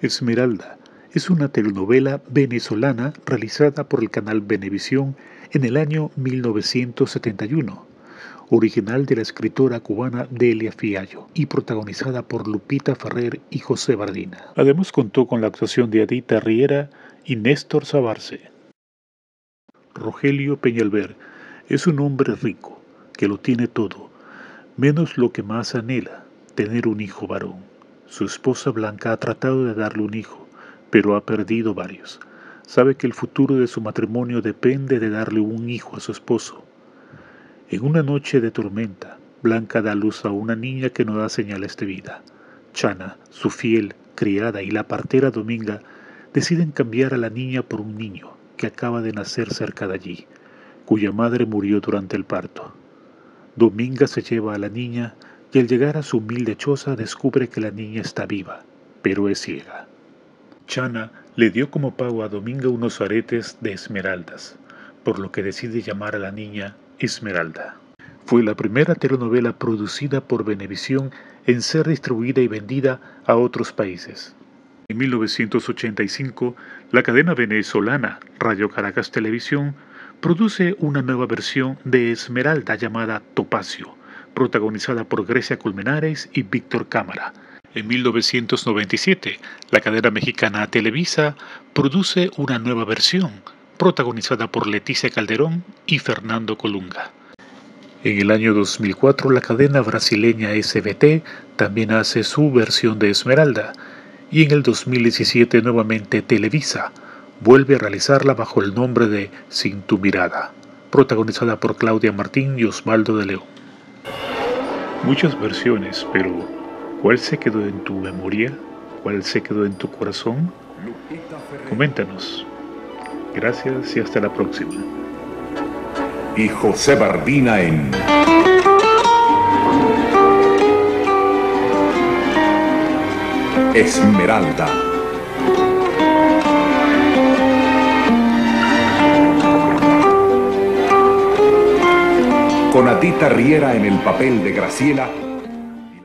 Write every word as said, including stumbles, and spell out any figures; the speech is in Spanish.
Esmeralda es una telenovela venezolana realizada por el canal Venevisión en el año mil novecientos setenta y uno, original de la escritora cubana Delia Fiallo y protagonizada por Lupita Ferrer y José Bardina. Además contó con la actuación de Adita Riera y Néstor Sabarce. Rogelio Peñalver es un hombre rico que lo tiene todo, menos lo que más anhela, tener un hijo varón. Su esposa Blanca ha tratado de darle un hijo, pero ha perdido varios. Sabe que el futuro de su matrimonio depende de darle un hijo a su esposo. En una noche de tormenta, Blanca da luz a una niña que no da señales de vida. Chana, su fiel criada, y la partera Dominga deciden cambiar a la niña por un niño que acaba de nacer cerca de allí, cuya madre murió durante el parto. Dominga se lleva a la niña y al llegar a su humilde choza descubre que la niña está viva, pero es ciega. Chana le dio como pago a Dominga unos aretes de esmeraldas, por lo que decide llamar a la niña Esmeralda. Fue la primera telenovela producida por Venevisión en ser distribuida y vendida a otros países. En mil novecientos ochenta y cinco, la cadena venezolana Radio Caracas Televisión produce una nueva versión de Esmeralda llamada Topacio, protagonizada por Grecia Colmenares y Víctor Cámara. En mil novecientos noventa y siete, la cadena mexicana Televisa produce una nueva versión, protagonizada por Leticia Calderón y Fernando Colunga. En el año dos mil cuatro, la cadena brasileña S B T también hace su versión de Esmeralda, y en el dos mil diecisiete nuevamente Televisa vuelve a realizarla bajo el nombre de Sin tu mirada, protagonizada por Claudia Martín y Osvaldo de León. Muchas versiones, pero ¿cuál se quedó en tu memoria? ¿Cuál se quedó en tu corazón? Coméntanos. Gracias y hasta la próxima. Y José Bardina en Esmeralda. Con Adita Riera en el papel de Graciela